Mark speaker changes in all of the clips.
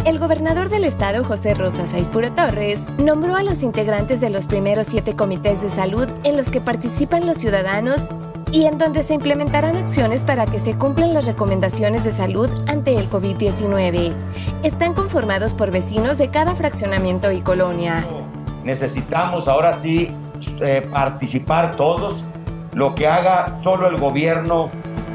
Speaker 1: El gobernador del estado, José Rosa Saizpuro Torres, nombró a los integrantes de los primeros 7 comités de salud en los que participan los ciudadanos y en donde se implementarán acciones para que se cumplan las recomendaciones de salud ante el COVID-19. Están conformados por vecinos de cada fraccionamiento y colonia.
Speaker 2: Necesitamos ahora sí participar todos. Lo que haga solo el gobierno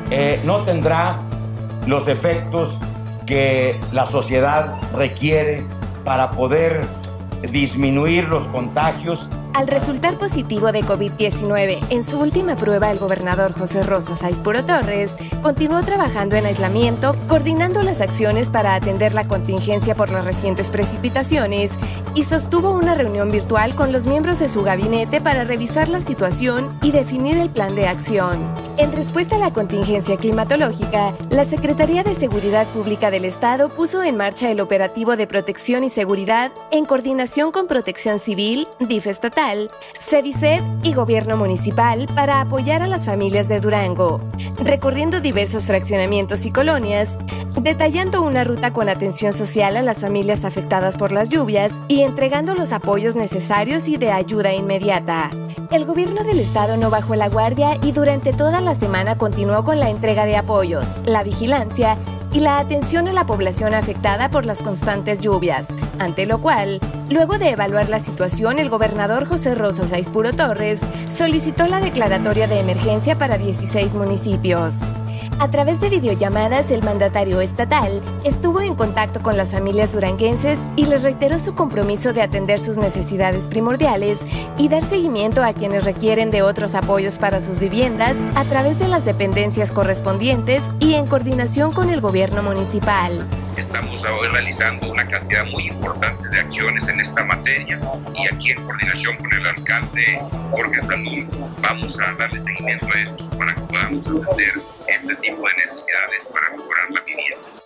Speaker 2: no tendrá los efectos que la sociedad requiere para poder disminuir los contagios.
Speaker 1: Al resultar positivo de COVID-19 en su última prueba, el gobernador José Rosa Saizpuro Torres continuó trabajando en aislamiento, coordinando las acciones para atender la contingencia por las recientes precipitaciones y sostuvo una reunión virtual con los miembros de su gabinete para revisar la situación y definir el plan de acción. En respuesta a la contingencia climatológica, la Secretaría de Seguridad Pública del Estado puso en marcha el operativo de protección y seguridad en coordinación con Protección Civil, DIF estatal, SEBICED y Gobierno Municipal para apoyar a las familias de Durango, recorriendo diversos fraccionamientos y colonias, detallando una ruta con atención social a las familias afectadas por las lluvias y entregando los apoyos necesarios y de ayuda inmediata. El gobierno del estado no bajó la guardia y durante toda la semana continuó con la entrega de apoyos, la vigilancia y la atención a la población afectada por las constantes lluvias, ante lo cual, luego de evaluar la situación, el gobernador José Rosa Saizpuro Torres solicitó la declaratoria de emergencia para 16 municipios. A través de videollamadas, el mandatario estatal estuvo en contacto con las familias duranguenses y les reiteró su compromiso de atender sus necesidades primordiales y dar seguimiento a quienes requieren de otros apoyos para sus viviendas a través de las dependencias correspondientes y en coordinación con el gobierno municipal.
Speaker 3: Estamos hoy realizando una cantidad muy importante de acciones en esta materia y aquí en coordinación con el alcalde Jorge Salum vamos a darle seguimiento a eso para que podamos atender este tipo de necesidades para mejorar la vivienda.